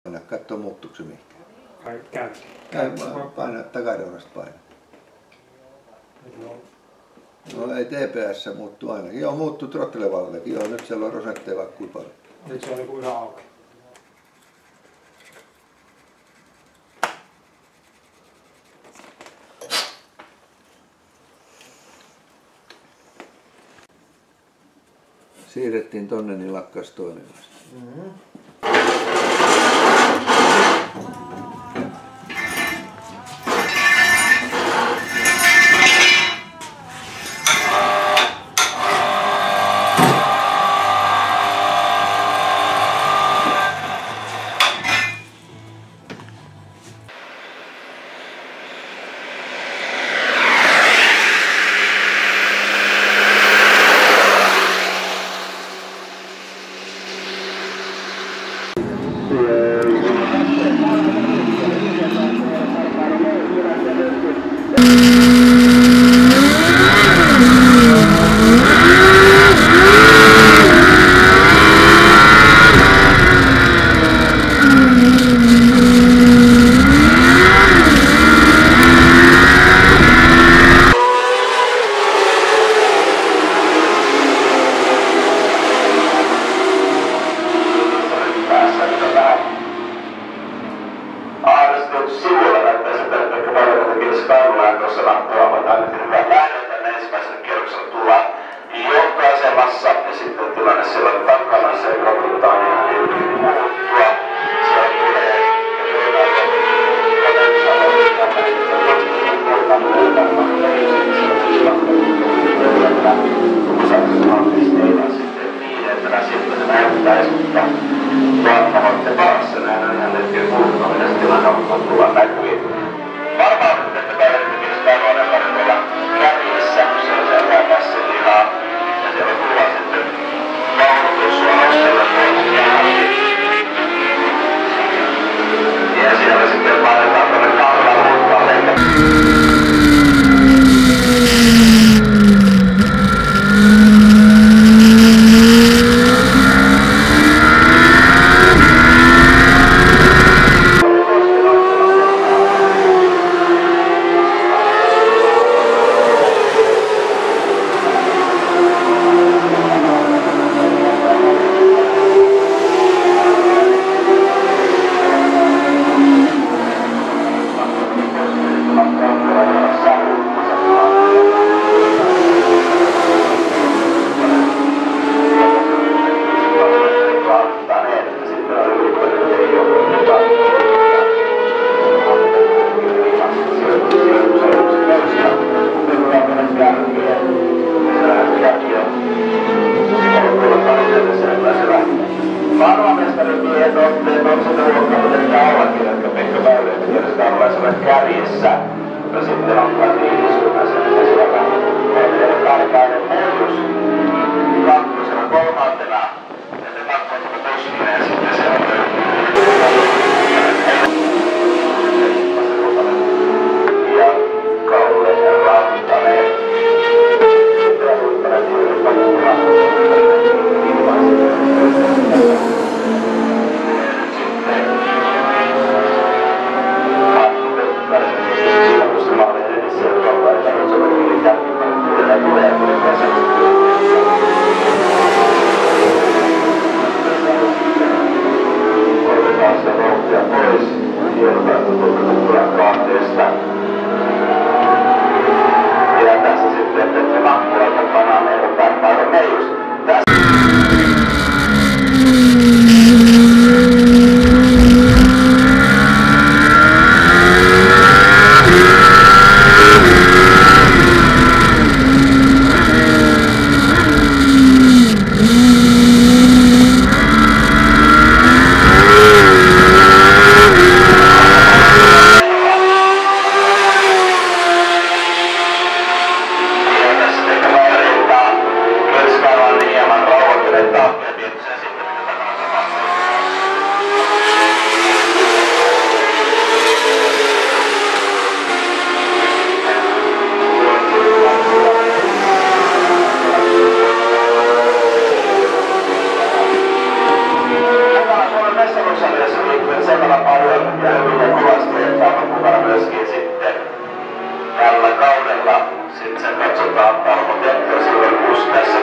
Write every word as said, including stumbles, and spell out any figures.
Paina, katso muuttuuko se mihinkään. Ai käynti. Käy, paina takareunasta paina. No ei T P S muuttuu ainakin. Joo, muuttuu trottelevallekin. Joo, nyt siellä on rosetteja vaikka kuinka paljon. Nyt se on niinku ihan auki. Siirrettiin tonne, niin lakkas toimimasta. Mm-hmm. Kärjessä. Ja sitten on viisikymmentä karkainen muutos. Kakkosena kolmantena. Ja se kakkosena toskinen ja sitten se on ja Kalle ja Rantanen. Sitten on Rantanen Sitten Ruusaliassa liittyvät sen verran paljon ja hyviä kovasti, että on mukana myöskin sitten tällä kaudella. Sitten sen katsotaan Palmo Temppo silloin, kun tässä